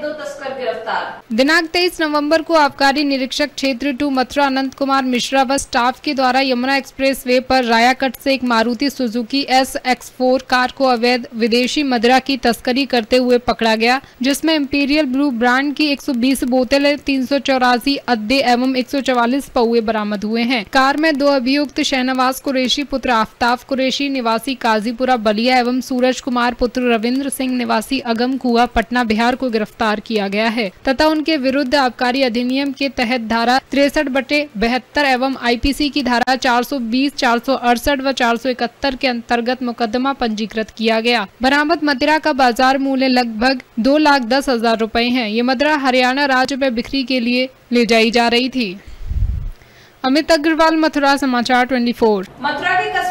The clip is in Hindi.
2 तस्कर गिरफ्तार। दिनांक 23 नवंबर को आबकारी निरीक्षक क्षेत्र 2 मथुरा अनंत कुमार मिश्रा व स्टाफ के द्वारा यमुना एक्सप्रेस वे पर रायाकट से एक मारुति सुजुकी SX4 कार को अवैध विदेशी मदिरा की तस्करी करते हुए पकड़ा गया, जिसमें इंपीरियल ब्लू ब्रांड की 120 बोतलें, 384 अद्दे एवं 144 पौए बरामद हुए हैं। कार में 2 अभियुक्त शहनवाज कुरैशी पुत्र आफ्ताब कुरैशी निवासी काजीपुरा बलिया एवं सूरज कुमार पुत्र रविंद्र सिंह निवासी अगम कुआ पटना बिहार को गिरफ्तार किया गया है तथा उनके विरुद्ध आबकारी अधिनियम के तहत धारा 63/72 एवं IPC की धारा 420, 468 व 471 के अंतर्गत मुकदमा पंजीकृत किया गया। बरामद मदिरा का बाजार मूल्य लगभग 2,10,000 रुपए है। ये मदिरा हरियाणा राज्य में बिक्री के लिए ले जाई जा रही थी। अमित अग्रवाल, मथुरा समाचार 24। मथुरा के